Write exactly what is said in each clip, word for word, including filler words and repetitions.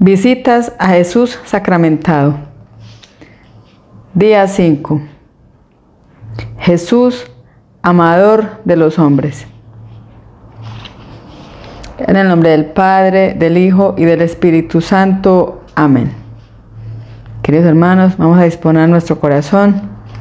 Visitas a Jesús sacramentado. Día cinco. Jesús, amador de los hombres. En el nombre del Padre, del Hijo y del Espíritu Santo. Amén. Queridos hermanos, vamos a disponer nuestro corazón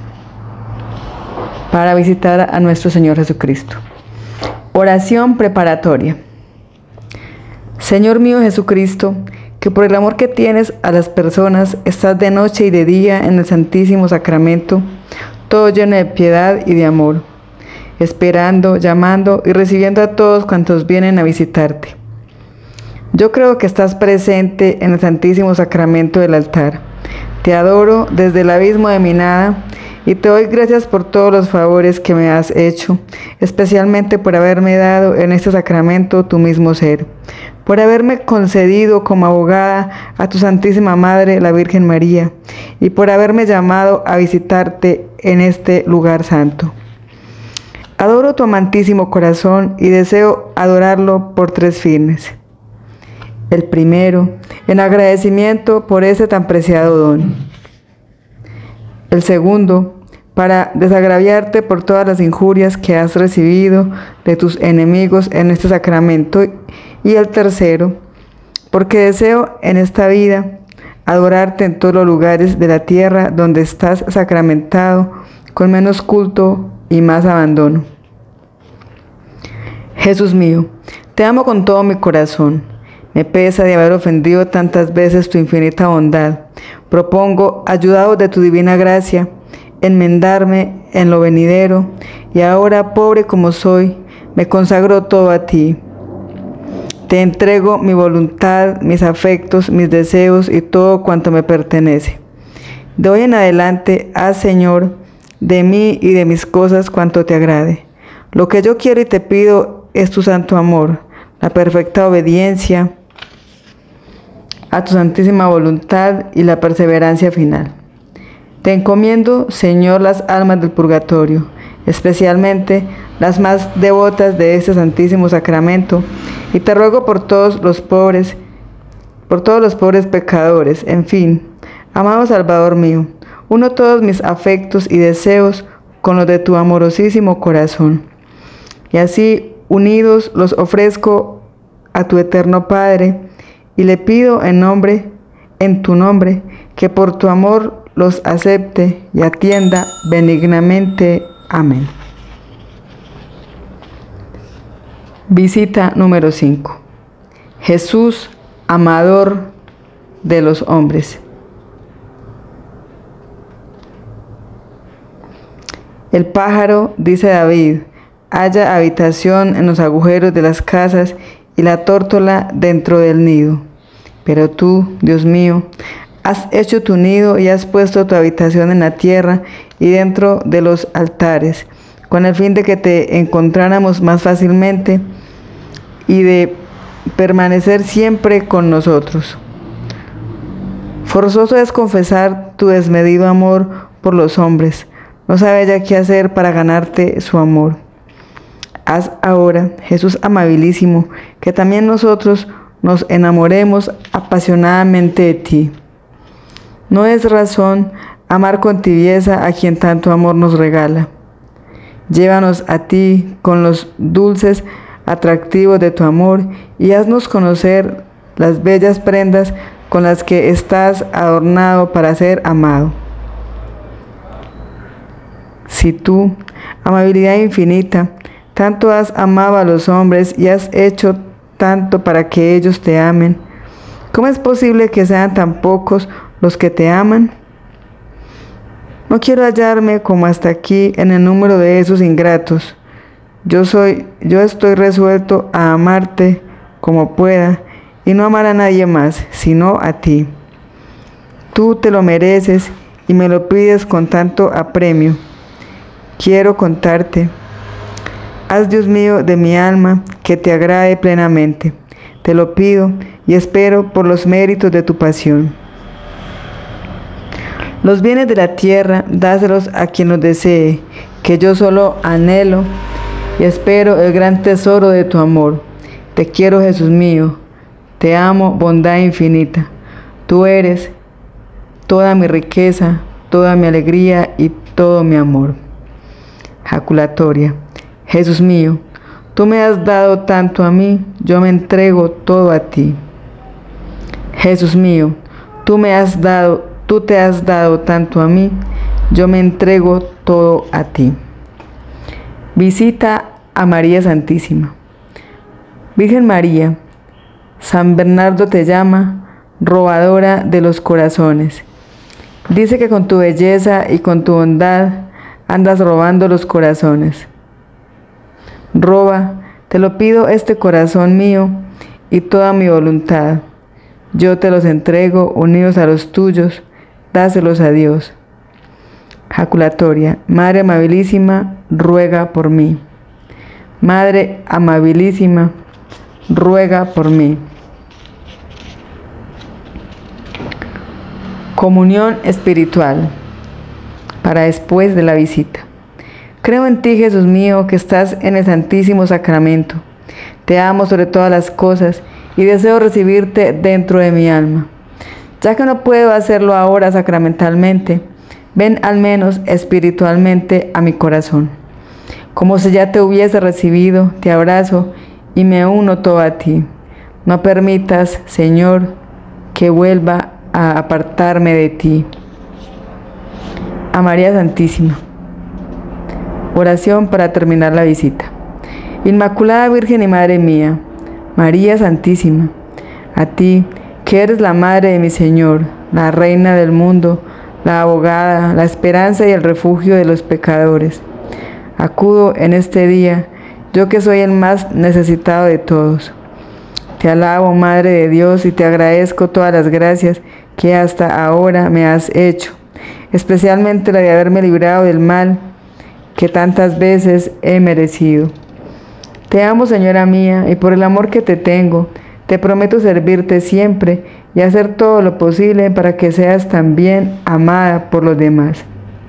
para visitar a nuestro Señor Jesucristo. Oración preparatoria. Señor mío Jesucristo, que por el amor que tienes a las personas estás de noche y de día en el Santísimo Sacramento, todo lleno de piedad y de amor, esperando, llamando y recibiendo a todos cuantos vienen a visitarte. Yo creo que estás presente en el Santísimo Sacramento del altar. Te adoro desde el abismo de mi nada y te doy gracias por todos los favores que me has hecho, especialmente por haberme dado en este sacramento tu mismo ser, por haberme concedido como abogada a tu Santísima Madre, la Virgen María, y por haberme llamado a visitarte en este lugar santo. Adoro tu amantísimo corazón y deseo adorarlo por tres fines. El primero, en agradecimiento por ese tan preciado don. El segundo, para desagraviarte por todas las injurias que has recibido de tus enemigos en este sacramento. Y el tercero, porque deseo en esta vida adorarte en todos los lugares de la tierra donde estás sacramentado, con menos culto y más abandono. Jesús mío, te amo con todo mi corazón. Me pesa de haber ofendido tantas veces tu infinita bondad. Propongo, ayudado de tu divina gracia, enmendarme en lo venidero, y ahora, pobre como soy, me consagro todo a ti. Te entrego mi voluntad, mis afectos, mis deseos y todo cuanto me pertenece. De hoy en adelante, haz, Señor, de mí y de mis cosas cuanto te agrade. Lo que yo quiero y te pido es tu santo amor, la perfecta obediencia a tu santísima voluntad y la perseverancia final. Te encomiendo, Señor, las almas del purgatorio, especialmente las más devotas de este santísimo sacramento, y te ruego por todos los pobres, por todos los pobres pecadores, en fin, amado Salvador mío, uno todos mis afectos y deseos con los de tu amorosísimo corazón, y así unidos los ofrezco a tu eterno Padre, y le pido en nombre, en tu nombre, que por tu amor los acepte y atienda benignamente. Amén. Visita número cinco. Jesús, amador de los hombres. El pájaro, dice David, halla habitación en los agujeros de las casas y la tórtola dentro del nido. Pero tú, Dios mío, has hecho tu nido y has puesto tu habitación en la tierra y dentro de los altares, con el fin de que te encontráramos más fácilmente y de permanecer siempre con nosotros. Forzoso es confesar tu desmedido amor por los hombres. No sabes ya qué hacer para ganarte su amor. Haz ahora, Jesús amabilísimo, que también nosotros nos enamoremos apasionadamente de ti. No es razón amar con tibieza a quien tanto amor nos regala. Llévanos a ti con los dulces atractivos de tu amor y haznos conocer las bellas prendas con las que estás adornado para ser amado. Si tú, amabilidad infinita, tanto has amado a los hombres y has hecho tanto para que ellos te amen, ¿cómo es posible que sean tan pocos los que te aman? No quiero hallarme como hasta aquí en el número de esos ingratos. Yo soy, yo estoy resuelto a amarte como pueda y no amar a nadie más, sino a ti. Tú te lo mereces y me lo pides con tanto apremio. Quiero contarte. Haz, Dios mío, de mi alma que te agrade plenamente. Te lo pido y espero por los méritos de tu pasión. Los bienes de la tierra, dáselos a quien los desee, que yo solo anhelo y espero el gran tesoro de tu amor. Te quiero, Jesús mío, te amo, bondad infinita. Tú eres toda mi riqueza, toda mi alegría y todo mi amor. Jaculatoria. Jesús mío, tú me has dado tanto a mí, yo me entrego todo a ti. Jesús mío, tú me has dado, tú te has dado tanto a mí, yo me entrego todo a ti. Visita a María Santísima. Virgen María, San Bernardo te llama, robadora de los corazones. Dice que con tu belleza y con tu bondad andas robando los corazones. Roba, te lo pido, este corazón mío y toda mi voluntad. Yo te los entrego unidos a los tuyos, dáselos a Dios. Jaculatoria. Madre amabilísima, ruega por mí. Madre amabilísima, ruega por mí. Comunión espiritual para después de la visita. Creo en ti, Jesús mío, que estás en el Santísimo Sacramento. Te amo sobre todas las cosas y deseo recibirte dentro de mi alma. Ya que no puedo hacerlo ahora sacramentalmente, ven al menos espiritualmente a mi corazón. Como si ya te hubiese recibido, te abrazo y me uno todo a ti. No permitas, Señor, que vuelva a apartarme de ti. A María Santísima. Oración para terminar la visita. Inmaculada Virgen y Madre mía, María Santísima, a ti, que eres la Madre de mi Señor, la Reina del mundo, la abogada, la esperanza y el refugio de los pecadores, acudo en este día, yo que soy el más necesitado de todos. Te alabo, Madre de Dios, y te agradezco todas las gracias que hasta ahora me has hecho, especialmente la de haberme librado del mal que tantas veces he merecido. Te amo, Señora mía, y por el amor que te tengo, te prometo servirte siempre y hacer todo lo posible para que seas también amada por los demás.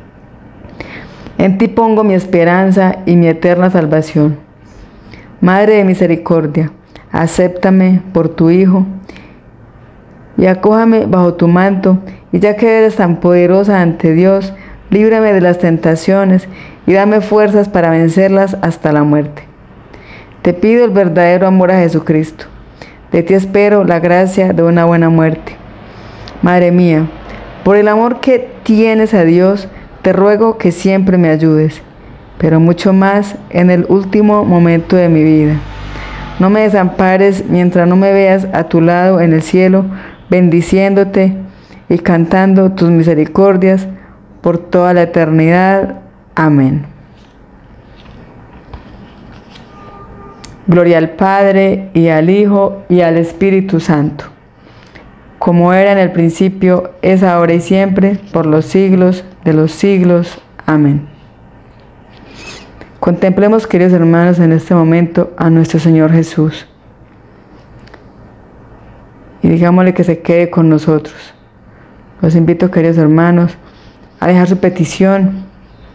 En ti pongo mi esperanza y mi eterna salvación. Madre de misericordia, acéptame por tu Hijo y acójame bajo tu manto, y ya que eres tan poderosa ante Dios, líbrame de las tentaciones y dame fuerzas para vencerlas hasta la muerte. Te pido el verdadero amor a Jesucristo. De ti espero la gracia de una buena muerte. Madre mía, por el amor que tienes a Dios, te ruego que siempre me ayudes, pero mucho más en el último momento de mi vida. No me desampares mientras no me veas a tu lado en el cielo, bendiciéndote y cantando tus misericordias por toda la eternidad. Amén. Gloria al Padre, y al Hijo, y al Espíritu Santo, como era en el principio, es ahora y siempre, por los siglos de los siglos. Amén. Contemplemos, queridos hermanos, en este momento a nuestro Señor Jesús. Y digámosle que se quede con nosotros. Los invito, queridos hermanos, a dejar su petición,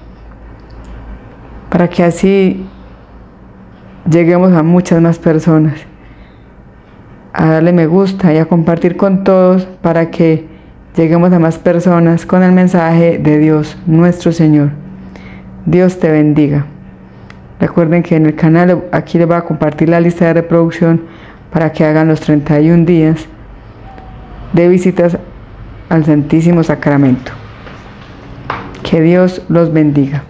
para que así lleguemos a muchas más personas, a darle me gusta y a compartir con todos para que lleguemos a más personas con el mensaje de Dios, nuestro Señor. Dios te bendiga. Recuerden que en el canal aquí les voy a compartir la lista de reproducción para que hagan los treinta y un días de visitas al Santísimo Sacramento. Que Dios los bendiga.